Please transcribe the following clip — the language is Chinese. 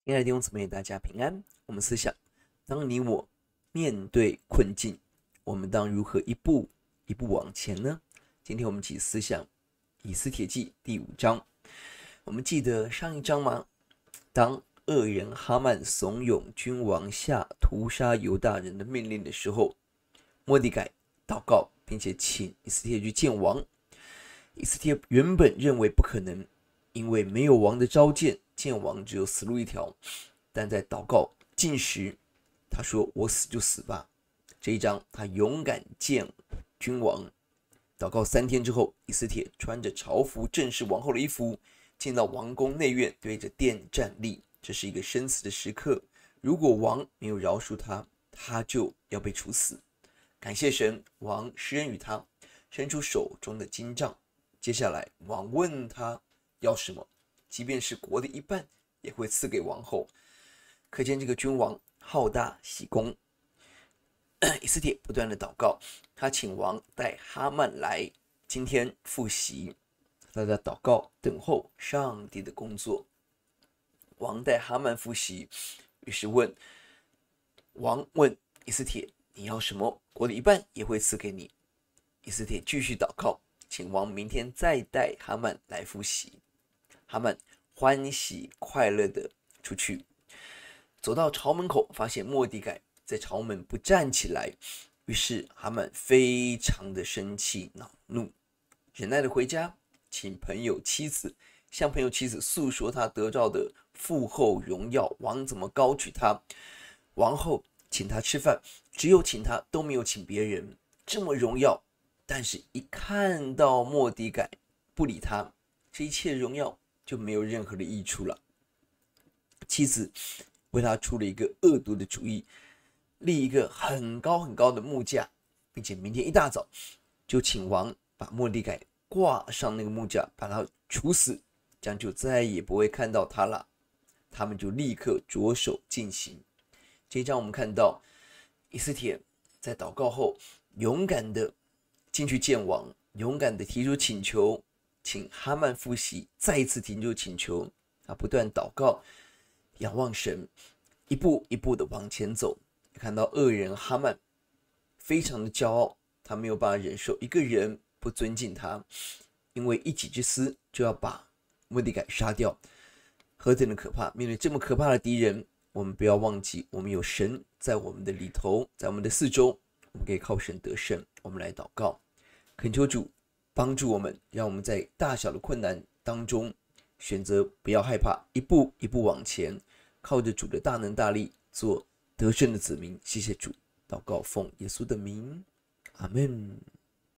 亲爱的弟兄姊妹，大家平安。我们思想，当你我面对困境，我们当如何一步一步往前呢？今天我们一起思想以斯帖记第5章。我们记得上一章吗？当恶人哈曼怂恿君王下屠杀犹大人的命令的时候，末底改祷告，并且请以斯帖去见王。以斯帖原本认为不可能，因为没有王的召见，见王只有死路一条。但在祷告禁食，他说：“我死就死吧。”这一章他勇敢见君王。祷告3天之后，以斯帖穿着朝服，正是王后的衣服，进到王宫内院，对着殿站立。这是一个生死的时刻，如果王没有饶恕他，他就要被处死。感谢神，王施恩于他，伸出手中的金杖。接下来王问他要什么，即便是国的一半，也会赐给王后。可见这个君王好大喜功。以斯帖不断的祷告，他请王带哈曼来今天复习，他在祷告等候上帝的工作。王带哈曼复习，于是王问以斯帖：“你要什么？国的一半也会赐给你。”以斯帖继续祷告，请王明天再带哈曼来复习。哈曼欢喜快乐的出去，走到朝门口，发现末底改在朝门不站起来，于是哈曼非常的生气恼怒，忍耐的回家，请朋友妻子向朋友妻子诉说他得到的富厚荣耀，王怎么高举他，王后请他吃饭，只有请他，都没有请别人，这么荣耀，但是一看到末底改不理他，这一切荣耀就没有任何的益处了。妻子为他出了一个恶毒的主意，立一个很高很高的木架，并且明天一大早就请王把末底改挂上那个木架，把他处死，这样就再也不会看到他了。他们就立刻着手进行。这一章我们看到以斯帖在祷告后勇敢的进去见王，勇敢的提出请求，请哈曼复习，再一次提出请求。他不断祷告，仰望神，一步一步的往前走。看到恶人哈曼非常的骄傲，他没有办法忍受一个人不尊敬他，因为一己之私就要把末底改杀掉，何等的可怕！面对这么可怕的敌人，我们不要忘记，我们有神在我们的里头，在我们的四周，我们可以靠神得胜。我们来祷告，恳求主帮助我们，让我们在大小的困难当中选择不要害怕，一步一步往前，靠着主的大能大力做得胜的子民。谢谢主，祷告奉耶稣的名，阿们。